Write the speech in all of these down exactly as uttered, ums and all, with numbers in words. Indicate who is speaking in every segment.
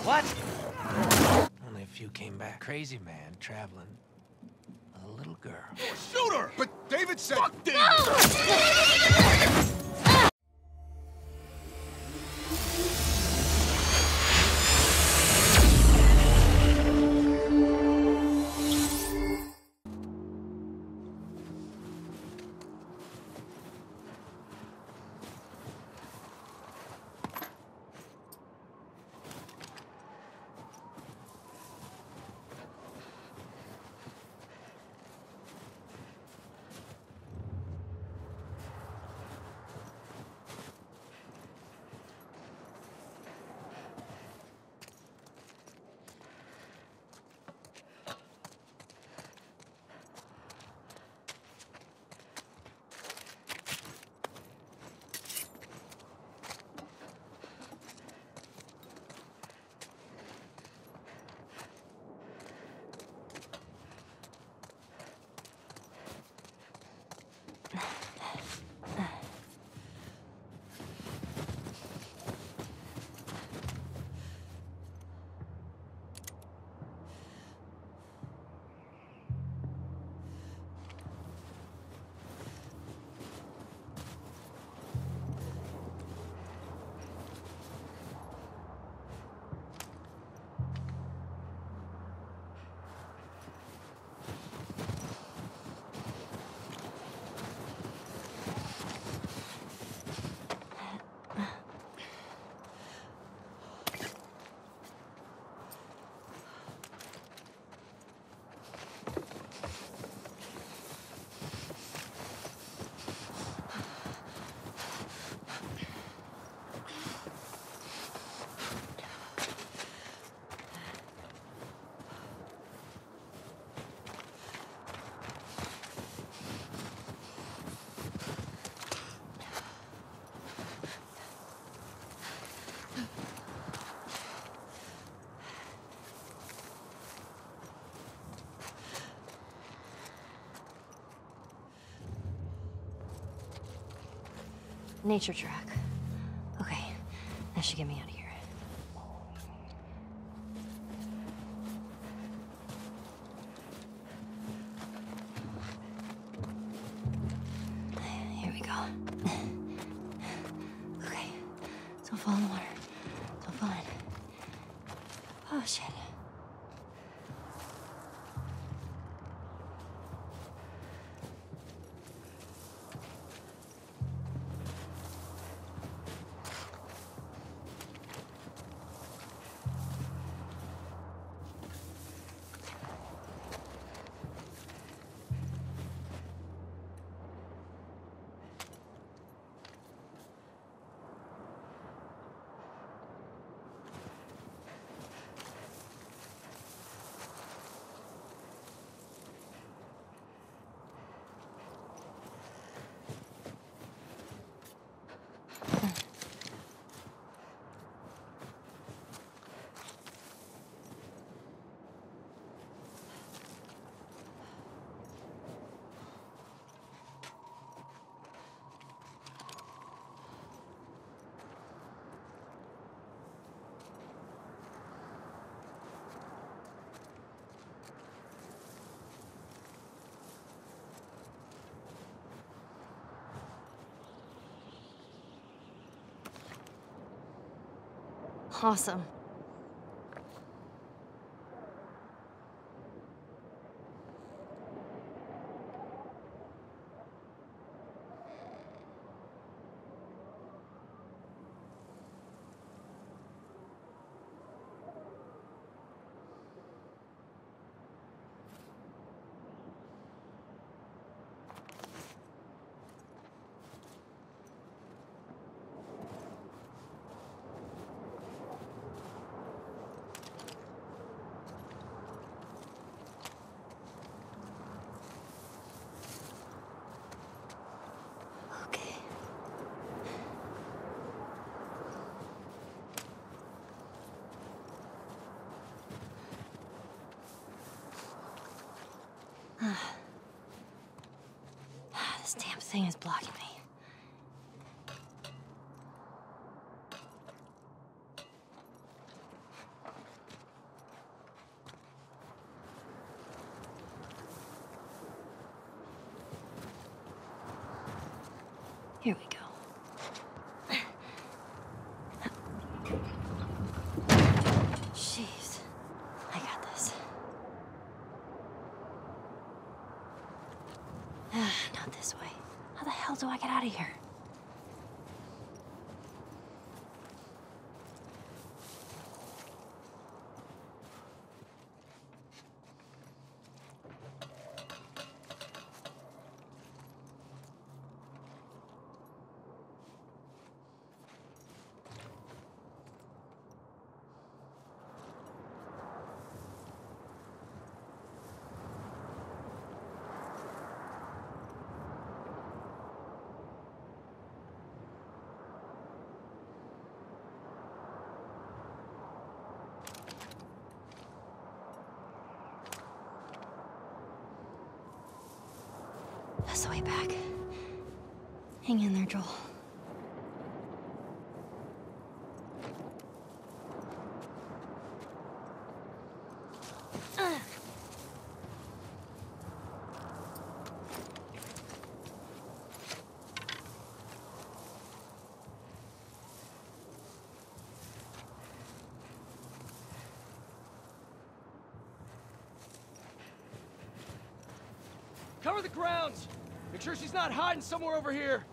Speaker 1: What? Only a few came back. Crazy man traveling with a little girl.
Speaker 2: Shoot her! But David said... Fuck David!
Speaker 3: Nature track. Okay, that should get me out of here. Here we go. Okay, don't fall in the water. Don't fall in. Oh, shit. Awesome. This damn thing is blocking me. Here we go. Jeez. I got this. Not this way. How the hell do I get out of here? That's the way back. Hang in there, Joel. Uh.
Speaker 4: Cover the grounds! Make sure she's not hiding somewhere over here.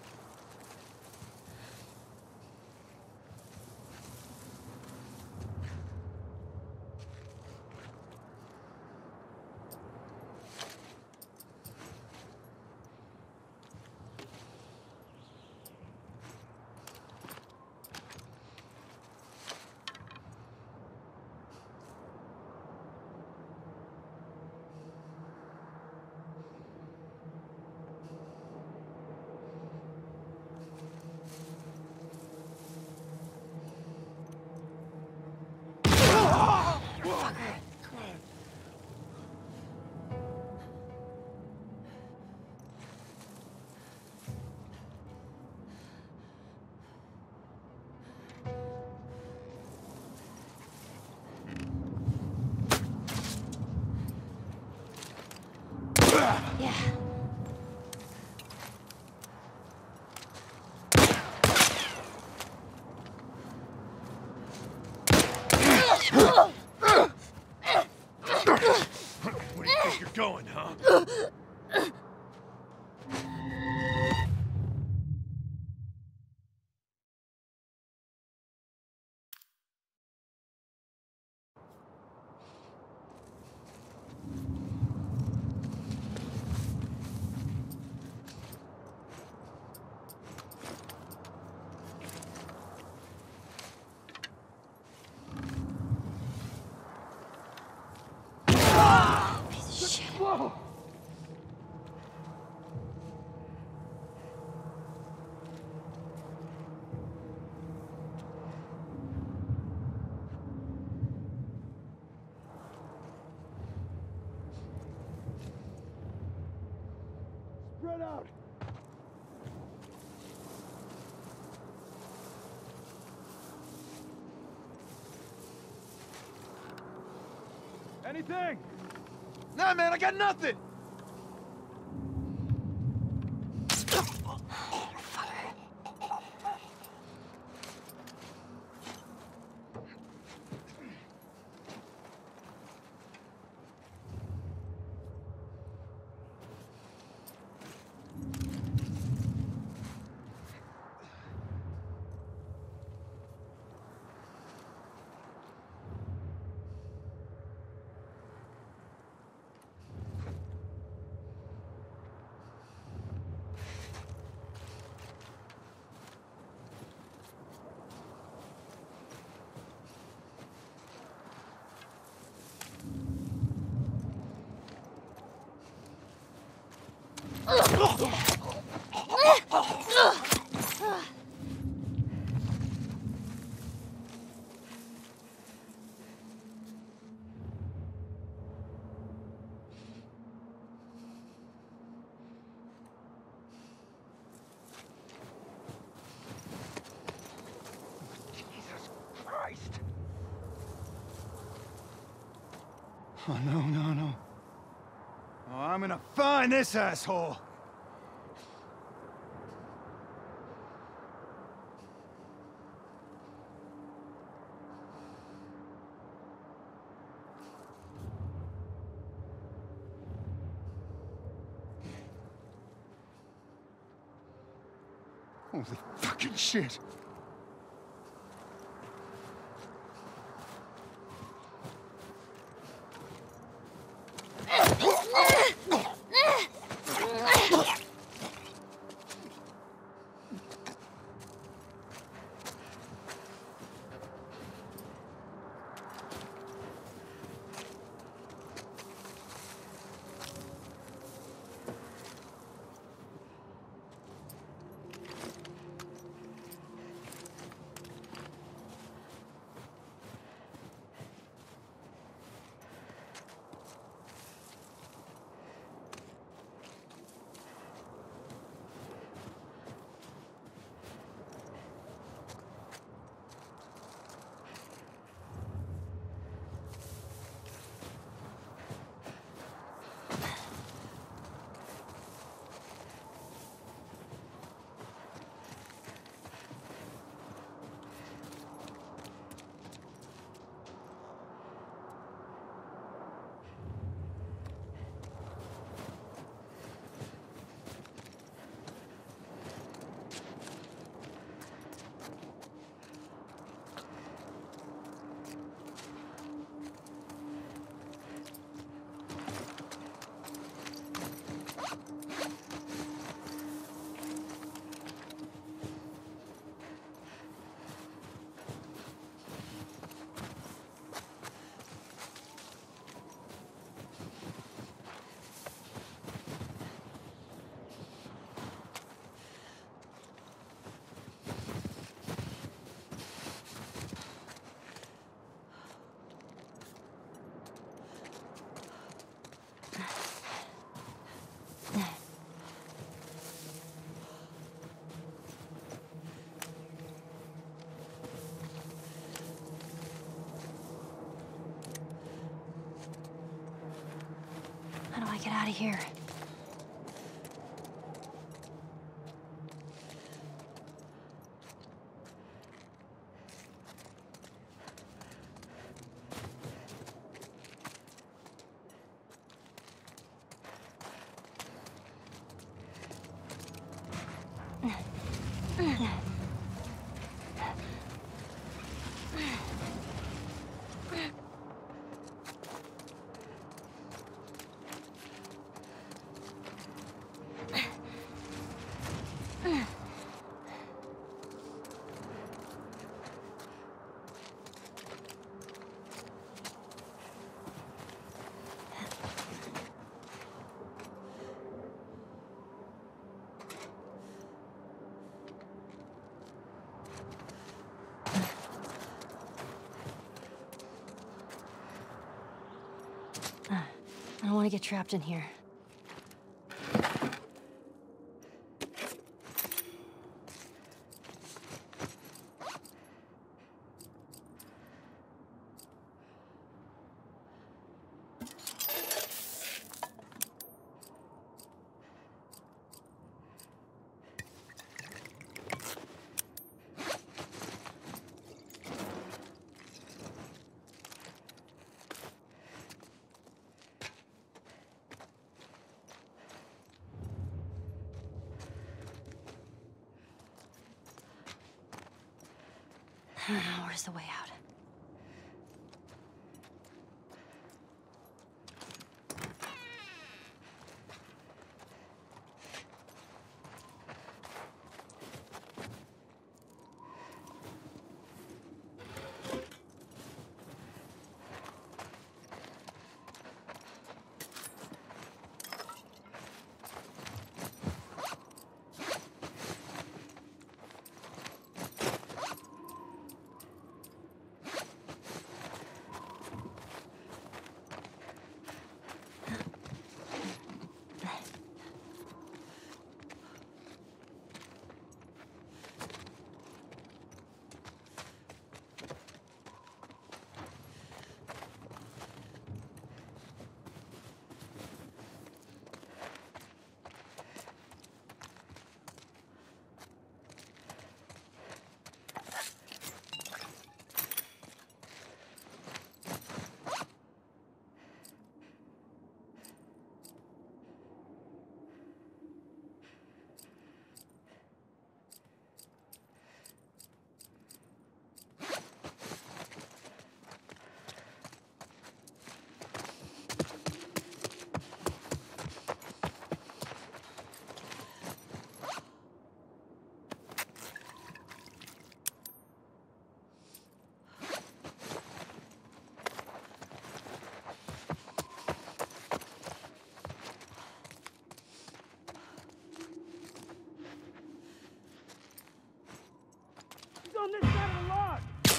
Speaker 3: Yeah.
Speaker 2: Where do you think you're going, huh?
Speaker 4: Whoa! Spread out! Anything?
Speaker 2: Nah, man, I got nothing! Oh, no, no, no. Oh, I'm gonna find this asshole. Holy fucking shit.
Speaker 3: How do I get out of here? I don't want to get trapped in here. Where's the way out?
Speaker 4: on this side of the log!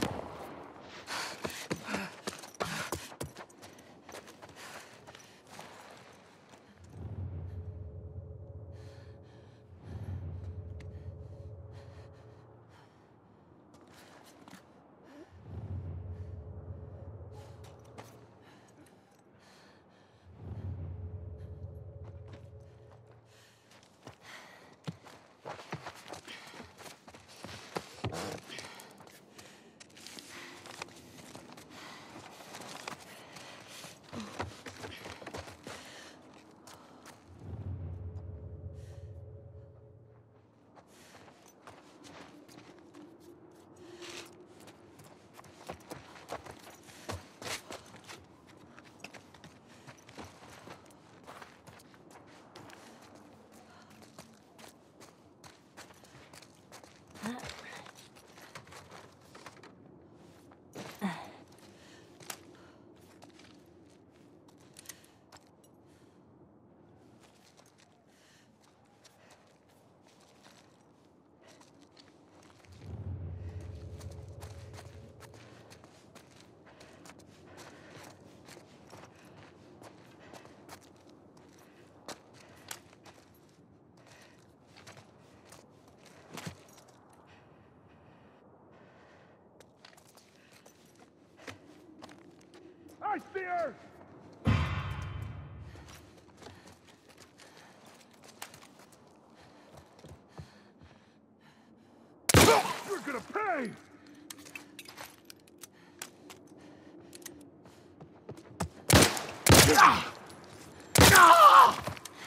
Speaker 4: I see her! You're gonna pay! Ah! Ah!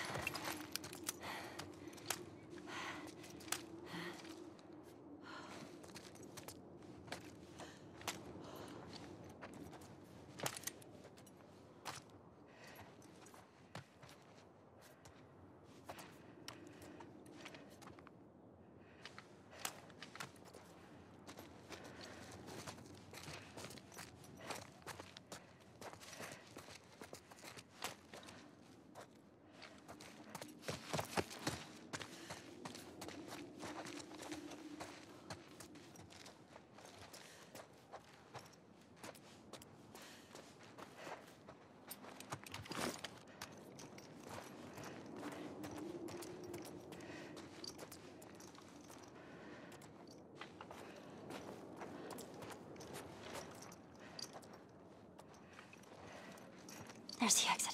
Speaker 3: There's the exit.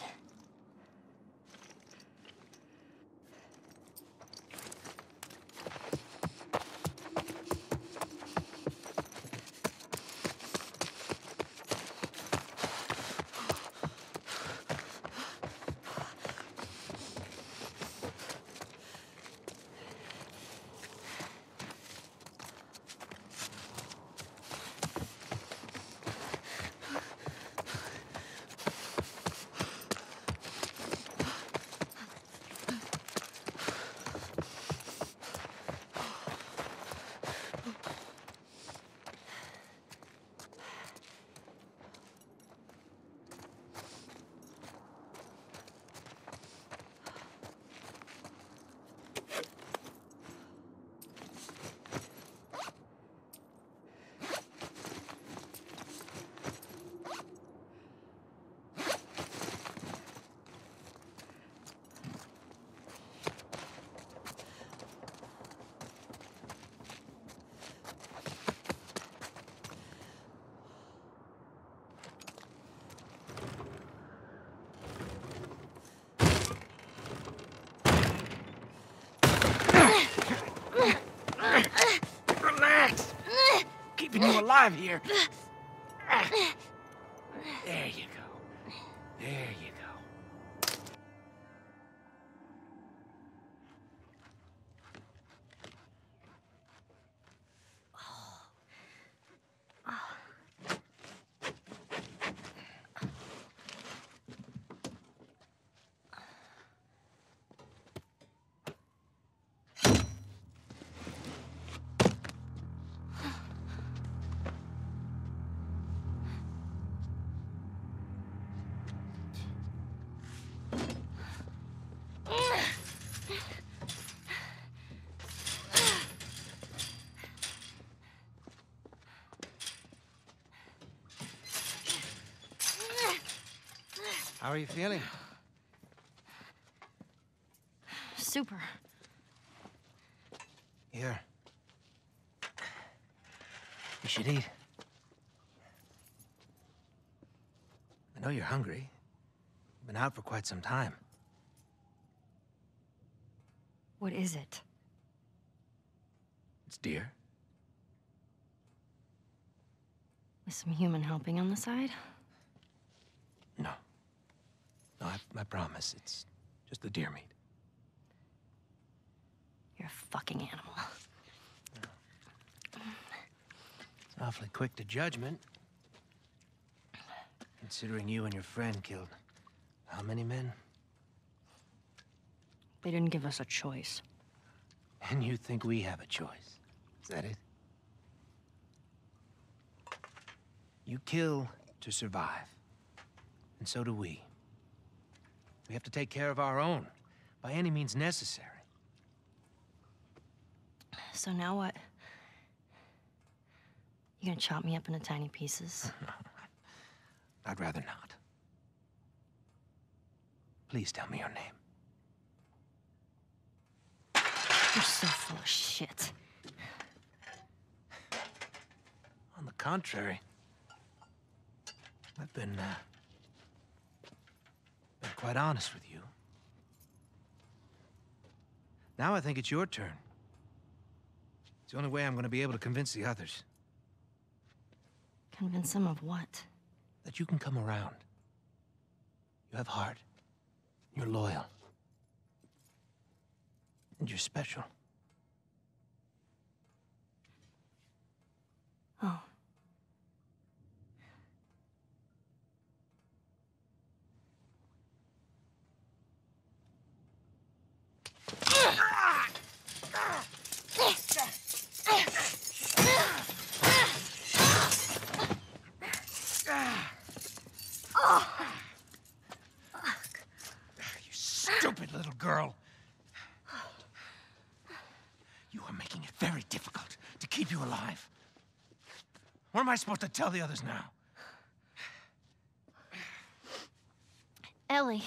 Speaker 1: Relax. Keeping you alive here. There you go. There you go. How are you feeling?
Speaker 3: Super.
Speaker 1: Here. You should eat. I know you're hungry. You've been out for quite some time.
Speaker 3: What is it?
Speaker 1: It's deer.
Speaker 3: With some human helping on the side?
Speaker 1: No. No, I, I promise. It's just the deer meat.
Speaker 3: You're a fucking animal.
Speaker 1: It's awfully quick to judgment. Considering you and your friend killed how many men?
Speaker 3: They didn't give us a choice.
Speaker 1: And you think we have a choice? Is that it? You kill to survive. And so do we. We have to take care of our own, by any means necessary.
Speaker 3: So now what? You gonna chop me up into tiny pieces?
Speaker 1: I'd rather not. Please tell me your name.
Speaker 3: You're so full of shit.
Speaker 1: On the contrary, I've been, uh, been quite honest with you. Now I think it's your turn. It's the only way I'm gonna be able to convince the others.
Speaker 3: Convince them of what?
Speaker 1: That you can come around. You have heart. You're loyal. And you're special.
Speaker 3: Oh.
Speaker 1: You stupid little girl. You are making it very difficult to keep you alive. What am I supposed to tell the others now?
Speaker 3: Ellie.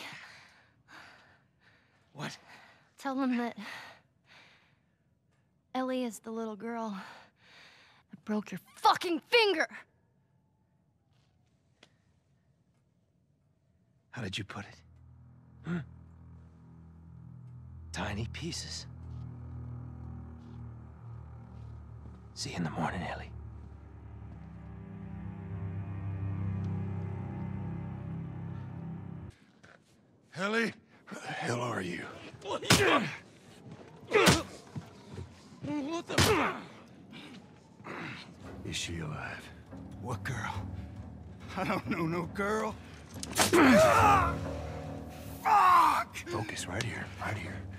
Speaker 1: What?
Speaker 3: Tell them that Ellie is the little girl that broke your fucking finger.
Speaker 1: How did you put it? Hmm? Tiny pieces. See you in the morning, Ellie.
Speaker 2: Ellie? Where the hell are you?
Speaker 4: What the?
Speaker 2: Is she alive? What girl? I don't know no girl. Fuck! Focus right here, right here.